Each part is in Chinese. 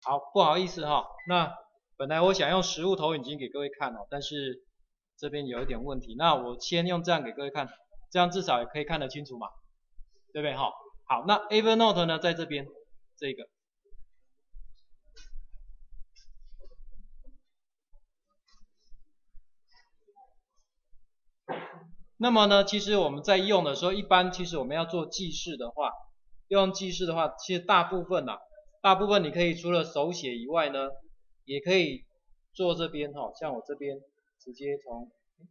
好，不好意思哈，那本来我想用实物投影机给各位看哦，但是这边有一点问题，那我先用这样给各位看，这样至少也可以看得清楚嘛，对不对哈？好，那 Evernote 呢，在这边这个。那么呢，其实我们在用的时候，一般其实我们要做记事的话，用记事的话，其实大部分你可以除了手写以外呢，也可以做这边哈，像我这边直接从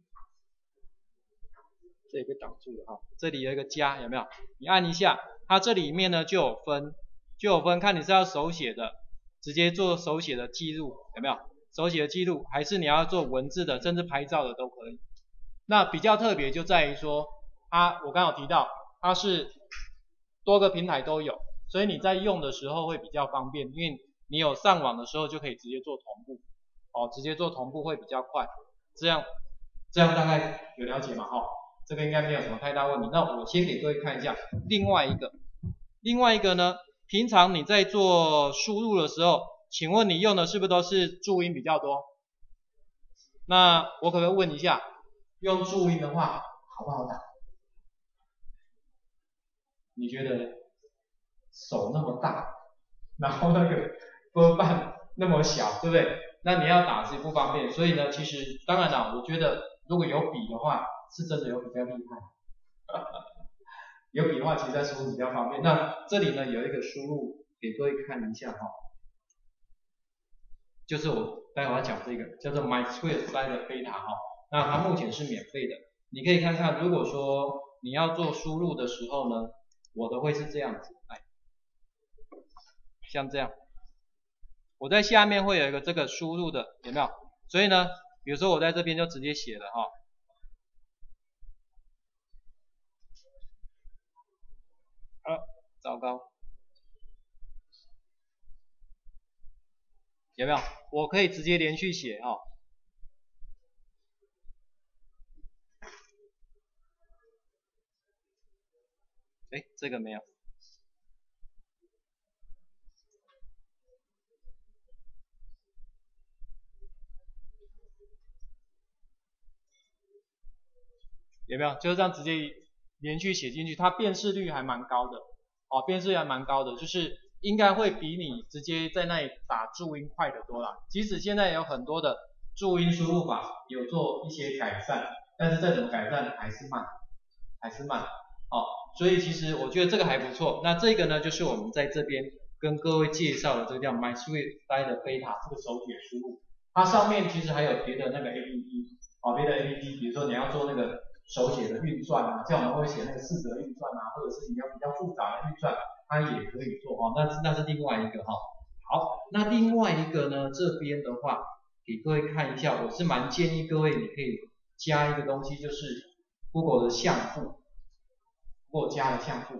这里被挡住了哈，这里有一个加，有没有？你按一下，它这里面呢就有分，看你是要手写的，直接做手写的记录，有没有？手写的记录，还是你要做文字的，甚至拍照的都可以。那比较特别就在于说，我刚刚有提到，它是多个平台都有，所以你在用的时候会比较方便，因为你有上网的时候就可以直接做同步，直接做同步会比较快。这样大概有了解吗？这个应该没有什么太大问题。那我先给各位看一下另外一个呢，平常你在做输入的时候，请问你用的是不是都是注音比较多？那我可不可以问一下？用注音的话好不好打？你觉得手那么大，然后那个波瓣那么小，对不对？那你要打是不方便，所以呢，其实当然啦，我觉得如果有笔的话，是真的有比较厉害。有笔的话，其实在输入比较方便。那这里呢有一个输入给各位看一下哈，就是我待会要讲这个叫做 MySquareSide Beta 哈，那它目前是免费的。你可以看看，如果说你要做输入的时候呢，我的会是这样子，像这样，我在下面会有一个这个输入的，有没有？所以呢，比如说我在这边就直接写了哈，糟糕，有没有？我可以直接连续写哈。这个没有。有没有？就是这样直接连续写进去，它辨识率还蛮高的，辨识率还蛮高的，就是应该会比你直接在那里打注音快得多啦。即使现在有很多的注音输入法有做一些改善，但是再怎么改善还是慢，所以其实我觉得这个还不错。那这个呢，就是我们在这边跟各位介绍的这个叫 MySquareSide Beta 这个手写输入，它上面其实还有别的那个 APP，别的 APP， 比如说你要做那个手写的运算啊，像我们会写那个四则运算啊，或者是你要比较复杂的运算，它也可以做那是另外一个好，那另外一个呢，这边的话给各位看一下，我是蛮建议各位你可以加一个东西，就是 Google 的相簿，Google 加的相簿，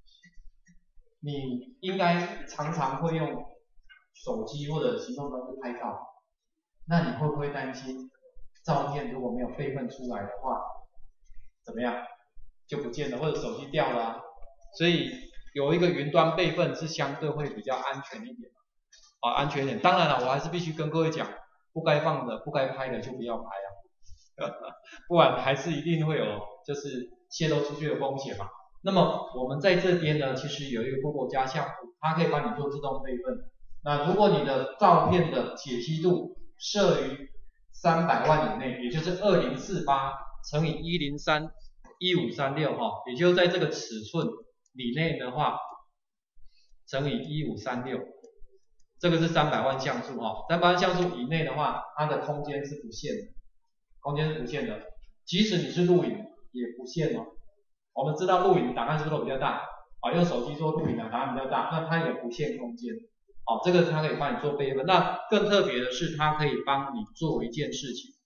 你应该常常会用手机或者行动装置拍照，那你会不会担心照片如果没有备份出来的话，怎么样就不见了，或者手机掉了啊？所以有一个云端备份是相对会比较安全一点，安全一点。当然了，我还是必须跟各位讲，不该放的、不该拍的就不要拍啊，不然还是一定会有就是泄露出去的风险嘛。那么我们在这边呢，其实有一个 Google 加项目，它可以帮你做自动备份。那如果你的照片的解析度设于300万以内，也就是2048乘以1031536哈，也就是在这个尺寸里内的话，乘以1536，这个是300万像素300万像素以内的话，它的空间是不限的，即使你是录影也不限哦。我们知道录影档案是不是都比较大用手机做录影的档案比较大，那它也不限空间这个它可以帮你做备份。那更特别的是，它可以帮你做一件事情。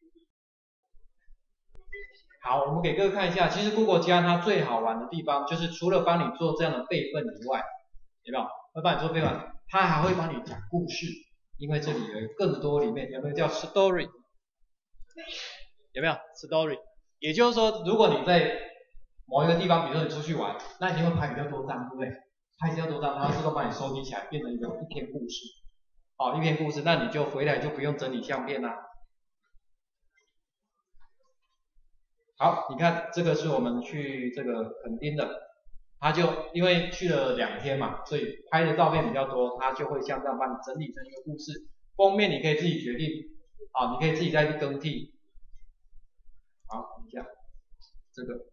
好，我们给各位看一下，其实 Google 加它最好玩的地方，就是除了帮你做这样的备份以外，有没有？会帮你做备份，它还会帮你讲故事，因为这里有更多里面有没有叫 story？ 有没有 story？ 也就是说，如果你在某一个地方，比如说你出去玩，那你会拍比较多张，对不对？拍比较多张，它自动帮你收集起来，变成一篇故事。 一篇故事，那你就回来就不用整理相片啦。好，你看这个是我们去这个垦丁的，他就因为去了2天嘛，所以拍的照片比较多，他就会像这样帮你整理成一个故事。封面你可以自己决定，你可以自己再去更替。好，等一下，这个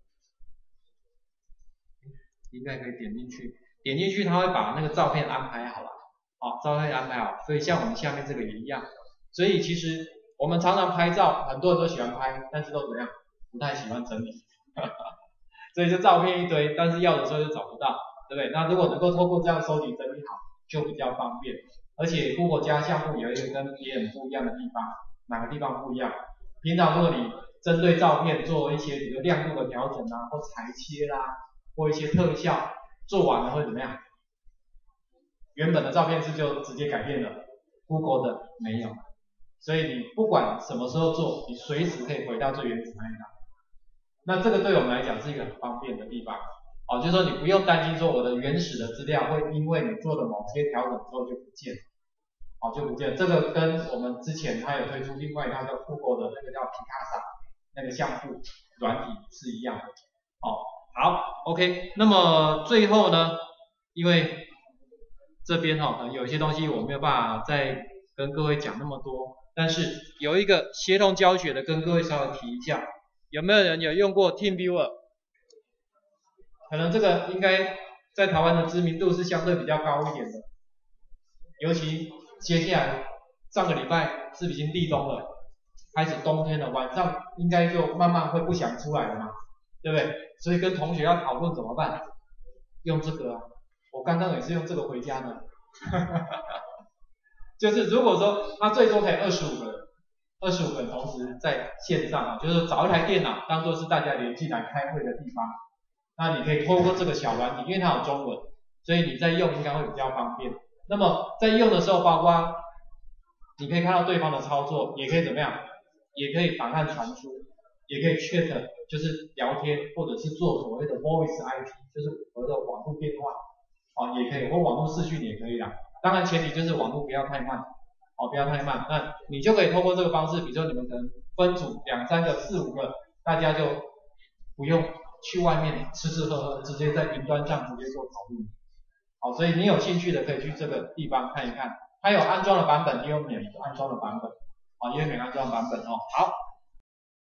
应该可以点进去，点进去它会把那个照片安排好了，照片安排好，所以像我们下面这个也一样。所以其实我们常常拍照，很多人都喜欢拍，但是都怎么样？不太喜欢整理，所以就照片一堆，但是要的时候就找不到，对不对？那如果能够透过这样收集整理好，就比较方便。而且 Google 加项目有一个跟别人不一样的地方，哪个地方不一样？平常如果你针对照片做一些比如亮度的调整啊，或裁切啦，或一些特效，做完了会怎么样？原本的照片是就直接改变了 ，Google 的没有。所以你不管什么时候做，你随时可以回到最原始那一张。那这个对我们来讲是一个很方便的地方，就是说你不用担心说我的原始的资料会因为你做了某些调整之后就不见了，就不见了。这个跟我们之前它有推出另外一套叫 Google 的那个叫 Picasa 那个像素软体是一样的。好 ，OK， 那么最后呢，因为这边有些东西我没有办法再跟各位讲那么多，但是有一个协同教学的跟各位稍微提一下。有没有人有用过 TeamViewer？ 可能这个应该在台湾的知名度是相对比较高一点的，尤其接下来上个礼拜是已经立冬了，开始冬天了，晚上应该就慢慢会不想出来了嘛，对不对？所以跟同学要讨论怎么办，用这个我刚刚也是用这个回家的，就是如果说它最多可以25个人同时在线上就是找一台电脑当做是大家连进来开会的地方，那你可以透过这个小软体，因为它有中文，所以你在用应该会比较方便。那么在用的时候，包括你可以看到对方的操作，也可以怎么样？也可以档案传输，也可以 chat， 就是聊天，或者是做所谓的 voice IP， 就是所谓的网络电话，也可以，或网络视讯也可以啦。当然前提就是网络不要太慢。不要太慢，那你就可以透过这个方式，比如说你们可能分组2、3个、4、5个，大家就不用去外面吃喝喝，直接在云端上直接做讨论。所以你有兴趣的可以去这个地方看一看，它有安装的版本，也有免安装的版本，也有免安装的版本好。